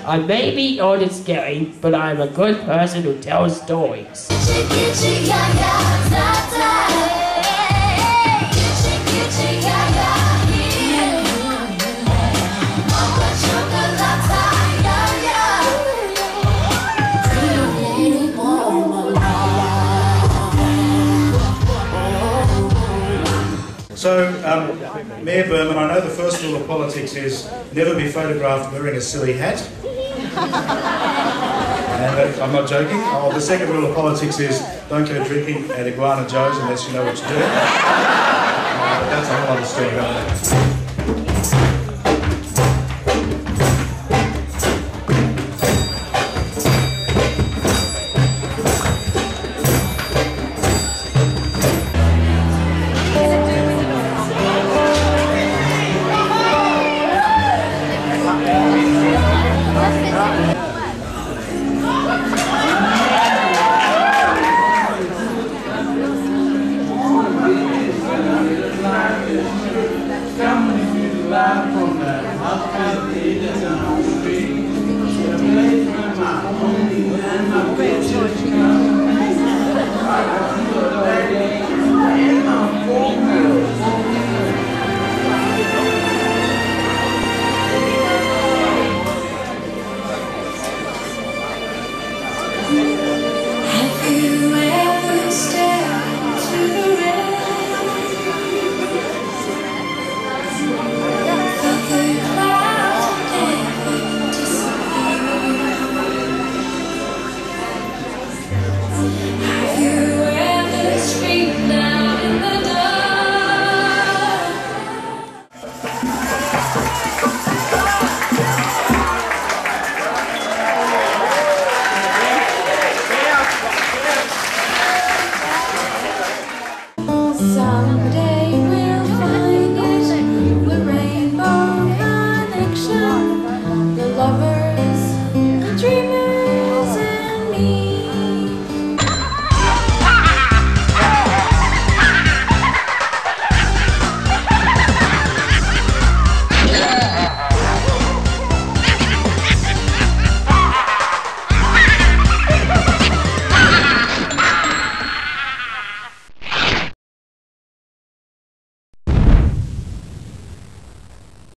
I may be old and scary, but I'm a good person who tells stories. So, Mayor Berman, I know the first rule of politics is never be photographed wearing a silly hat. And I'm not joking. Oh, the second rule of politics is don't go drinking at Iguana Joe's unless you know what you're doing. That's a whole other story about that.